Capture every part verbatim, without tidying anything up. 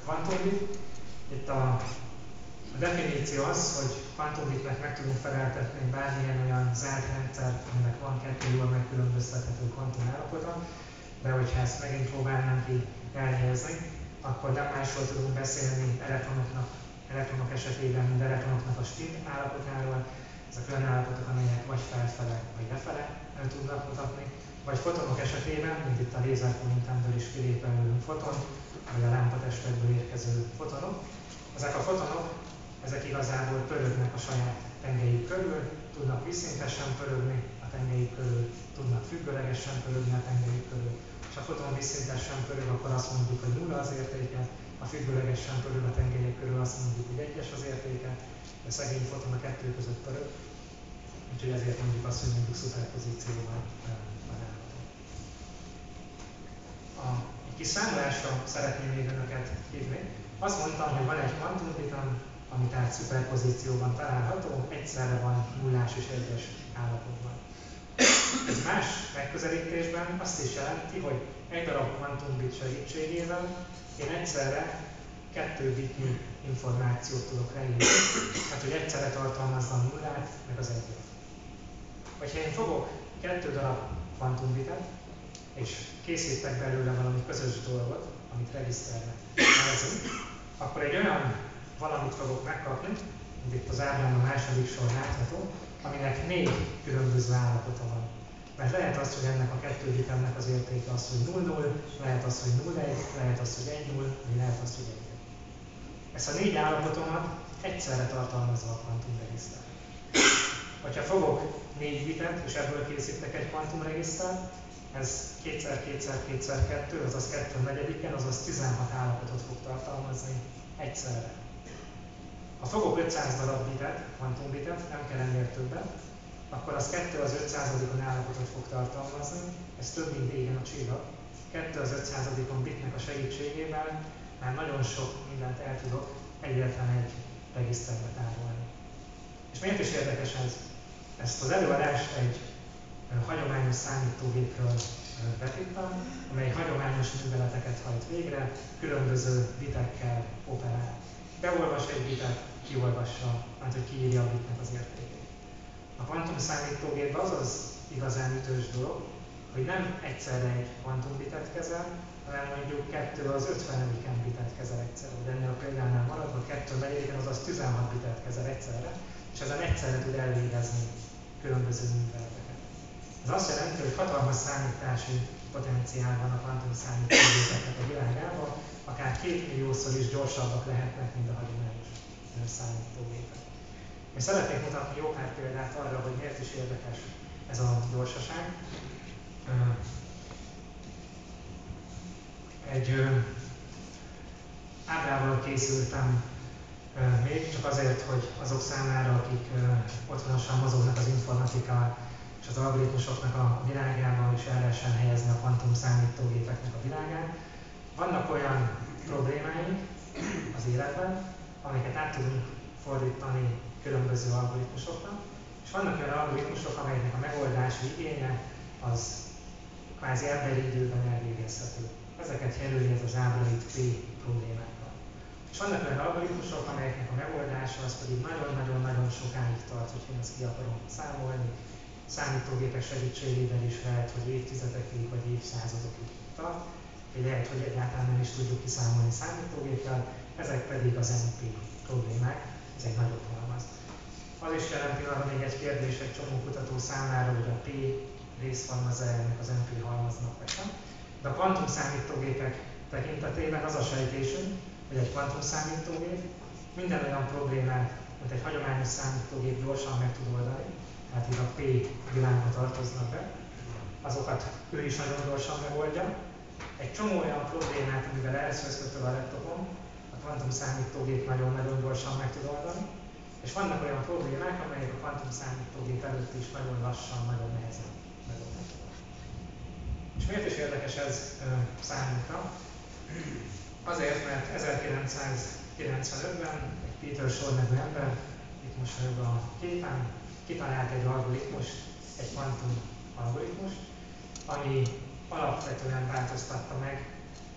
kvantumbit. Itt a, a definíció az, hogy kvantumbitnek meg tudunk feleltetni bármilyen olyan zárt rendszert, aminek van kettő jól megkülönböztethető kvantumállapota, de hogyha ezt megint próbálnánk így elhelyezni, akkor nem másról tudunk beszélni elektronoknak, elektronok esetében, mint elektronoknak a spin állapotáról. Ezek olyan állapotok, amelyek vagy felfele, vagy lefele tudnak mutatni, vagy fotonok esetében, mint itt a lézerpointemből is kilépelő foton, vagy a lámpatestekből érkező fotonok. Ezek a fotonok, ezek igazából pörögnek a saját tengelyük körül, tudnak vízszintesen pörögni a tengelyük körül, tudnak függőlegesen pörögni a tengelyük körül. És ha a foton vízszintesen pörög, akkor azt mondjuk, hogy nulla az értéke, ha függőlegesen pörög a tengelyek körül, azt mondjuk, hogy egyes az értéke, de szegény foton a kettő között pörög, úgyhogy ezért mondjuk azt, hogy mondjuk szuperpozícióval található. Egy kis számolásra szeretném még önöket hívni. Azt mondtam, hogy van egy kvantumbitam, ami tehát szuperpozícióban található, egyszerre van nullás és egyes állapotban. Ez más megközelítésben azt is jelenti, hogy egy darab kvantumbit segítségével én egyszerre kettő bitnyi információt tudok leírni, hát hogy egyszerre tartalmazzam nullát, meg az egyet. Vagy ha én fogok kettő darab kvantumbitet, és készítek belőle valami közös dolgot, amit regiszternek nevezünk, akkor egy olyan valamit fogok megkapni, mint itt az ábrán a második sor látható, aminek négy különböző állapota van. Mert lehet az, hogy ennek a kettő bitemnek az értéke az, hogy nulla nulla, lehet az, hogy nulla egy, lehet az, hogy egy nulla, vagy lehet az, hogy egy egy. Ezt a négy állapotomat egyszerre tartalmazza a kvantumregiszter. Ha fogok négy bitet, és ebből készítek egy kvantumregisztert, ez kétszer kétszer kétszer kettő, azaz kettő negyediken, azaz tizenhat állapotot fog tartalmazni egyszerre. Ha fogok ötszáz darab bitet, kvantumbitet, nem kell ennél többet, akkor az kettő az ötszázadikon állapotot fog tartalmazni, ez több, mint égen a csillag. kettő az ötszázadikon bitnek a segítségével már nagyon sok mindent el tudok egyetlen egy regiszterbe tárolni. És miért is érdekes ez? Ezt az előadást egy hagyományos számítógépről vetíttem, amely hagyományos műveleteket hajt végre, különböző bitekkel operál. Beolvas egy bitet, kiolvassa, hát hogy kiírja a bitnek az értékét. A kvantumszámítógépben az az igazán ütős dolog, hogy nem egyszerre egy kvantumbitet kezel, hanem mondjuk kettő az ötvenediken bitet kezel egyszerre. De ennél a példánál maradva kettő negyediken, azaz tizenhat bitet kezel egyszerre, és ezen egyszerre tud elvégezni különböző műveleteket. Ez azt jelenti, hogy hatalmas számítási potenciál van a kvantumszámítógépeknek a világában, akár két milliószor is gyorsabbak lehetnek, mint a hagyományos számítógépek. Én szeretnék mutatni jó pár példát arra, hogy miért is érdekes ez a gyorsaság. Egy ábrával készültem még, csak azért, hogy azok számára, akik otthonosan mozognak az informatika és az algoritmusoknak a világában, és el lehessen helyezni a kvantumszámítógépeknek a világán. Vannak olyan problémáink az életben, amiket át tudunk fordítani különböző algoritmusoknak, és vannak olyan algoritmusok, amelyeknek a megoldási igénye az kvázi emberi időben elvégezhető. Ezeket jelöli ez az ábra itt P problémákkal. És vannak olyan algoritmusok, amelyeknek a megoldása az pedig nagyon-nagyon-nagyon sokáig tart, hogy én ezt ki akarom számolni. Számítógépek segítségével is lehet, hogy évtizedekig vagy évszázadokig tart, vagy lehet, hogy egyáltalán nem is tudjuk kiszámolni számítógéppel, ezek pedig az en pé problémák, ez egy nagyobb halmaz. Az is jelenti arra még egy kérdés egy csomó kutató számára, hogy a P részhalmaz-e ennek az en pé halmaznak vagy sem. De a kvantumszámítógépek tekintetében az a sejtésünk, hogy egy kvantumszámítógép minden olyan problémát, mint egy hagyományos számítógép gyorsan meg tud oldani, tehát itt a P világba tartoznak be, azokat ő is nagyon gyorsan megoldja. Egy csomó olyan problémát, amivel elszőzkötől a laptopon, a kvantumszámítógép nagyon-nagyon gyorsan meg tud oldani, és vannak olyan problémák, amelyek a kvantumszámítógép előtt is nagyon lassan, nagyon nehezen megoldhatóak. És miért is érdekes ez e, számunkra? Azért, mert ezerkilencszázkilencvenötben egy Peter Shor nevű ember, itt most vagyok a képen, kitalált egy algoritmust, egy kvantum algoritmust, ami alapvetően változtatta meg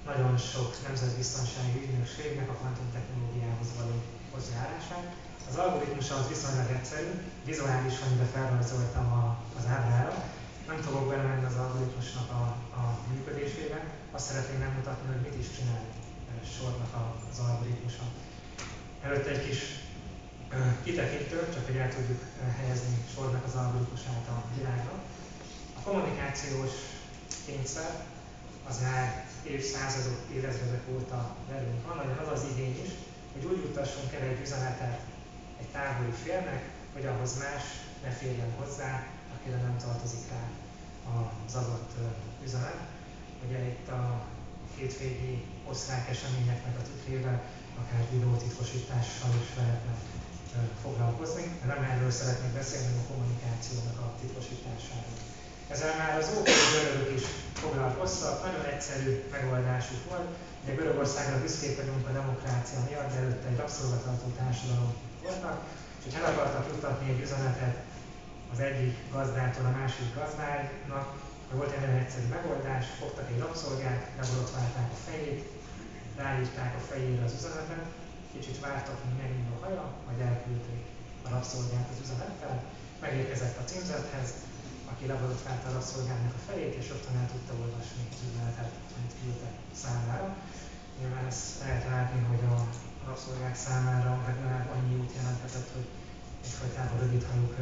nagyon sok nemzetbiztonsági ügynökségnek a kvantumtechnológiához való hozzáállását. Az algoritmus az viszonylag egyszerű, vizuálisan ide felrajzoltam a, az ábrára. Nem fogok belemenni az algoritmusnak a, a működésébe, azt szeretném megmutatni, hogy mit is csinál sornak az algoritmusa. Előtte egy kis kitekintő, csak hogy el tudjuk helyezni sornak az algoritmusát a világra. A kommunikációs kényszer az már évszázadok, évezredek óta velünk van, nagyon az az igény is, hogy úgy juttassunk el egy üzenetet egy távoli félnek, hogy ahhoz más ne férjen hozzá, akire nem tartozik rá az adott üzenet. Ugye itt a hétvégi osztrák eseményeknek a tükrében akár videótitkosítással is lehetne foglalkozni, de nem erről szeretnék beszélni, hanem a kommunikációnak a titkosításáról. Ezzel már az ókori görögök is foglalkoztak, nagyon egyszerű megoldásuk volt. Ugye Görögországra büszkék vagyunk a demokrácia miatt, de előtte egy rabszolgatartó társadalom voltak, és hogy el akartak juttatni egy üzenetet az egyik gazdától a másik gazdának, akkor volt egy nagyon egyszerű megoldás, fogtak egy rabszolgát, leborotválták a fejét, ráírták a fejére az üzenetet, kicsit vártak, míg megindul a haja, majd elküldték a rabszolgát az üzenettel, megérkezett a címzethez, aki leborotválta a rabszolgának a fejét, és rögtön el tudta olvasni az üzenetet, amit küldtek számára. Nyilván ezt lehet látni, hogy a rabszolgák számára legalább annyi jót jelenthetett, hogy egyfajtában rövid hajuk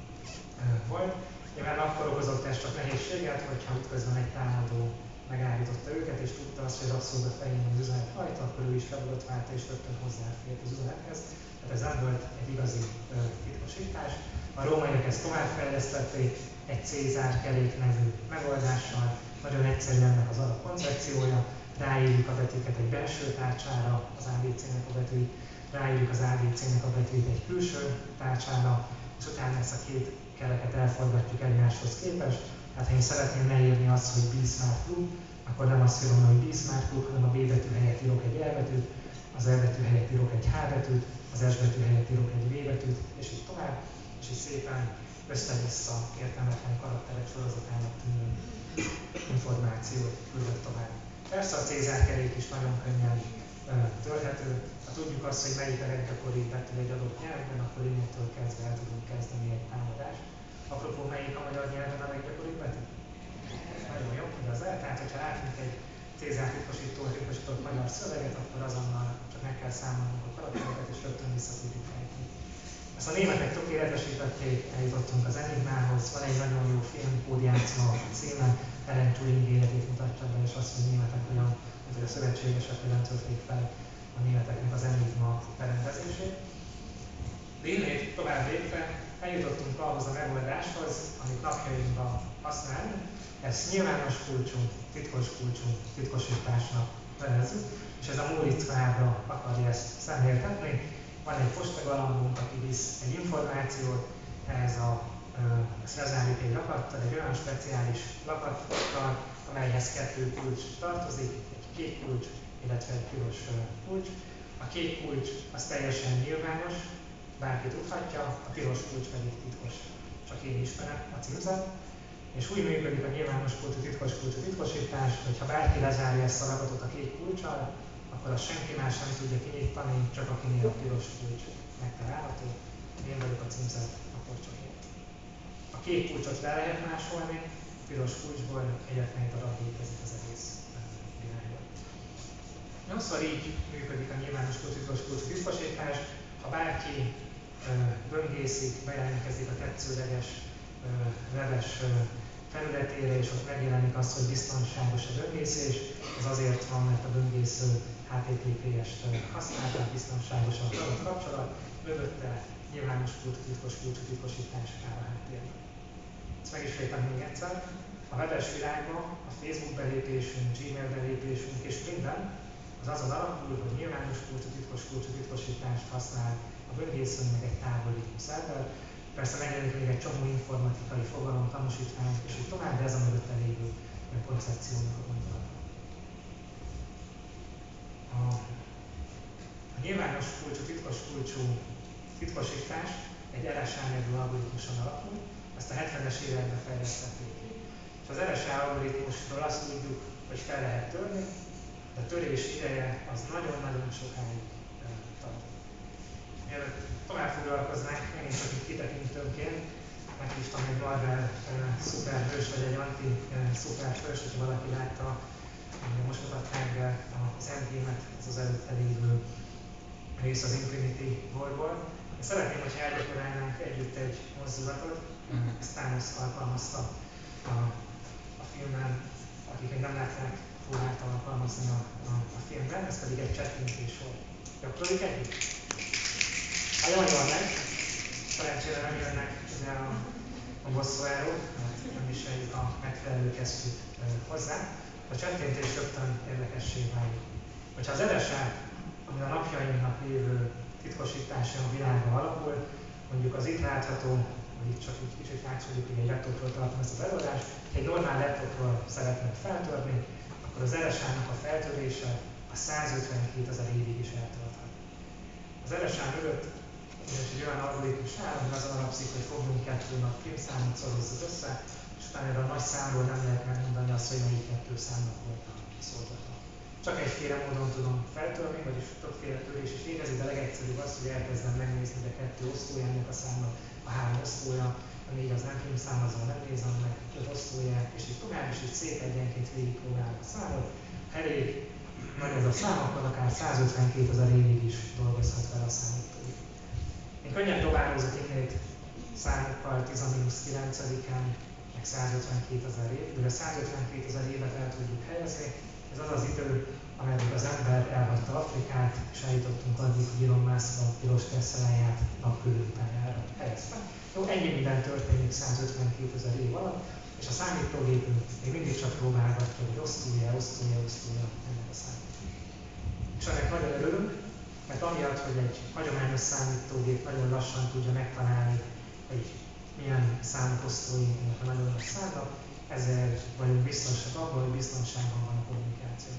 volt. Nyilván akkor okozott ez csak nehézséget, hogyha útközben egy támadó megállította őket, és tudta azt, hogy a rabszolga fején az üzenet rajta, akkor ő is leborotválta, és rögtön hozzáfért az üzenethez. Tehát ez nem volt egy igazi ö, titkosítás. A rómaiak ezt továbbfejlesztették egy Cézár kerék nevű megoldással, nagyon egyszerű ennek az alapkoncepciója, ráírjuk a betűket egy belső tárcsára, az á bé cének a betűit, ráírjuk az á bé cének a betűit egy külső tárcsára, és utána ezt a két kereket elforgatjuk egymáshoz képest. Hát ha én szeretném leírni azt, hogy Bismarck klub, akkor nem azt írom, hogy Bismarck klub, hanem a B betű helyett írok egy E betűt, az E betű helyett írok egy H betűt, az S betű helyett írok egy V betűt, és így tovább, és így szépen össze-vissza értelmetlen karakterek sorozatának tűnő információt küldött tovább. Persze a Cézár kerék is nagyon könnyen ö, törhető. Ha tudjuk azt, hogy melyik a leggyakoribb betű egy adott nyelvben, akkor innentől kezdve el tudunk kezdeni egy támadást. Apropó, melyik a magyar nyelven a leggyakoribb betű? Nagyon jó, hogy az el. Tehát, hogyha látunk egy Cézár titkosító, titkosított magyar szöveget, akkor azonnal csak meg kell számolnunk a karaktereket, és rögtön vissza tudjuk fejteni. Ezt a németek tökéletesítették, eljutottunk az Enigmához, van egy nagyon jó film, Kódjátszma címe, Alan Turing életét mutatja be, és azt, hogy németek olyan, hogy a szövetségesek hogyan törték fel a németeknek az Enigma berendezését. De innét tovább lépve eljutottunk ahhoz a megoldáshoz, amit napjainkban használunk, ezt nyilvános kulcsú, titkos kulcsú titkosításnak nevezzük, és ez a Móriczka ábra akarja ezt szemléltetni. Van egy postagalambunk, aki visz egy információt, ehhez a szerzálik egy lakattal, egy olyan speciális lakattal, amelyhez kettő kulcs tartozik, egy kék kulcs, illetve egy piros kulcs. A kék kulcs az teljesen nyilvános, bárki tudhatja, a piros kulcs pedig titkos, csak én ismerem a címzet. És úgy működik a nyilvános kulcsú, titkos kulcsú titkosítás, hogy ha bárki lezárja ezt a ragatot a kék kulccsal, akkor azt senki más nem tudja kinyitani, csak akinél a piros kulcs megtalálható. Én vagyok a címzet, akkor csak én. A kék kulcsot le lehet másolni, a piros kulcsból egyetlen egy darab létezik az egész világban. Nyolcszor így működik a nyilvános kulcsú, titkos kulcsú titkosítás. Ha bárki ö, böngészik, bejelentkezik a tetszőleges ö, webes ö, felületére, és ott megjelenik az, hogy biztonságos a böngészés. Ez azért van, mert a böngésző há té té pé est használ, tehát biztonságos a adott kapcsolat, mögötte nyilvános kulcsú, titkos kulcsú titkosítás áll a háttérben. Ezt megismétlem még egyszer. A webes világban a Facebook belépésünk, Gmail belépésünk és minden az azon alapul, hogy nyilvános kulcsú, titkos kulcsú titkosítást használ a böngésző, meg egy távoli szerver. Persze megjelenik még egy csomó informatikai fogalom, tanúsítvány, és így tovább, de ez a mögötte lévő koncepciónak a gondolata. A, a nyilvános kulcsú, titkos kulcsú titkosítás egy er es á nevű algoritmuson alapul, ezt a hetvenes években fejlesztették ki. És az er es á algoritmusról azt tudjuk, hogy fel lehet törni, de a törés ideje az nagyon-nagyon sokáig tart. Mielőtt tovább foglalkoznánk, megint csak itt kitekintőnként, meghívtam egy Marvel uh, szuperhős, vagy egy anti-szuperhős, hogyha valaki látta, uh, most mutatták be az Endgame-et, ez az előtte lévő rész az Infinity War-ból. Én szeretném, hogyha elgyakorolnánk együtt egy mozdulatot, uh, ezt Thanos alkalmazta a, a filmben, akik még nem látták, próbálta alkalmazni a, a, a filmben, ez pedig egy csettintés volt. Gyakoroljuk együtt? Ha jól jól megy, szerencsére nem jönnek ugye a, a bosszúárók, mert nem viseljük a megfelelő kesztyűt e, hozzá. A csettintés rögtön érdekessé válik. Hogyha az edesát, ami a napjainknak lévő titkosítása a világban alapul, mondjuk az itt látható, vagy itt csak egy kicsit látszódik, hogy egy laptopról tartom ezt az előadást, egy normál laptopról szeretnék feltörni, akkor az er es á-nak a feltörése a százötvenkétezer évig is eltarthat. Az er es á mögött egy olyan algoritmus áll, ami azon alapszik, hogy fogjunk kettő nap prímszámot, szorozzuk össze, és utána erre a nagy számról nem lehet megmondani azt, hogy melyik kettő számnak volt a szolgata. Csak egyféle módon tudom feltörni, vagyis többféle törés is létezik, de legegyszerűbb az, hogy elkezdem megnézni, hogy a kettő osztója ennek a számnak, a három osztója, a négy az nem prímszám, azzal nem nézem meg, öt osztója, és így tovább is így szép egyenként végigpróbálom a számot. Elég nagy ez a szám, akkor akár százötvenkétezer évig is dolgozhat vele a számítógép. Én könnyen dobálózok innét számokkal tíz a mínusz kilencediken, meg százötvenkétezer év, de a százötvenkétezer évet el tudjuk helyezni. Ez az az idő, ameddig az ember elhagyta Afrikát, és eljutottunk addig, hogy Elon Musk a piros Tesláját napkörültájára helyezte. Jó, ennyi minden történik százötvenkétezer év alatt, és a számítógépünk még mindig csak próbálgatja, hogy osztója, osztója, osztója ennek a számot. És ennek nagyon örülünk, mert amiatt, hogy egy hagyományos számítógép nagyon lassan tudja megtalálni, hogy milyen számok osztóink ennek a nagyon nagy számnak, ezért vagyunk biztosak abban, hogy biztonságban van a kommunikáció.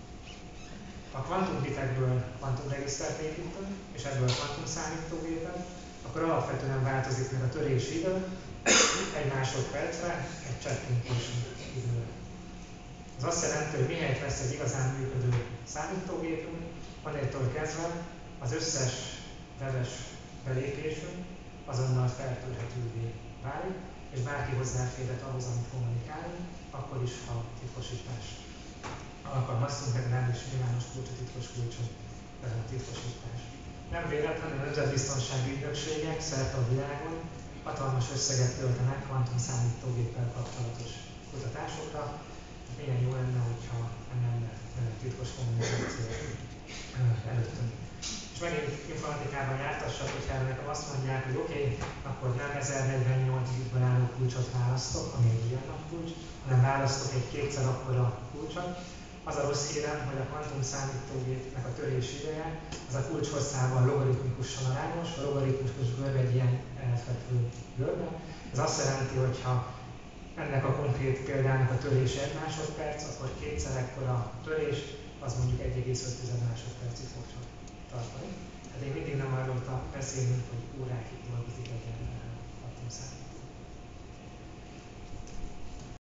Ha kvantumbitekből kvantumregisztert építünk, és ebből kvantumszámítógépet, akkor alapvetően változik meg a törési idő, egy másodpercre, egy csettintési időre. Ez azt jelenti, hogy mihelyt lesz egy igazán működő számítógépünk, onnantól kezdve az összes webes belépésünk azonnal feltörhetővé válik, és bárki hozzáférhet ahhoz, amit kommunikálunk, akkor is, ha titkosítás alkalmaztunk, meg nem is nyilvános kulcsot, titkos kulcsot titkosítás. Nem véletlenül a nemzetbiztonsági ügynökségek szerte a világon hatalmas összeget töltenek kvantumszámítógéppel kapcsolatos kutatásokra. Milyen jó lenne, hogyha nem lenne titkos kommunikáció előttünk. És megint informatikában jártassak, hogyha nekem azt mondják, hogy oké, okay, akkor nem ezernegyvennyolc bitből álló kulcsot választok, ami egy ilyen kulcs, hanem választok egy kétszer akkora kulcsot. Az a rossz hírem, hogy a kvantumszámítógépnek a törési ideje, az a kulcs hosszával logaritmikusan arányos, a logaritmikus görbe egy ilyen elfekvő görbe. Ez azt jelenti, hogy ha ennek a konkrét példának a törése egy másodperc, akkor kétszer ekkora törés, az mondjuk egy egész öt másodpercig fog csak tartani. Tehát én mindig nem arról beszélünk, hogy órákig dolgozik egy ilyen kvantumszámító.